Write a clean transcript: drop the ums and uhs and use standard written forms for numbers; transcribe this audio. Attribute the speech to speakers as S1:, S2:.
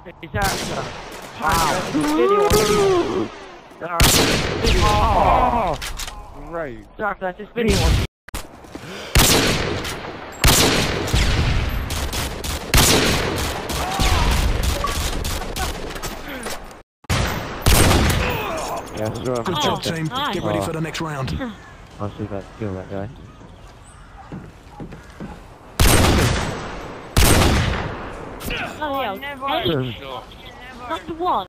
S1: Is that wow. Oh, great. Zach, that's this video on. Yeah, sure.
S2: Good job, team. Get ready for the next round.
S1: I'll see if I can kill that guy.
S3: Oh, yeah. That's the one.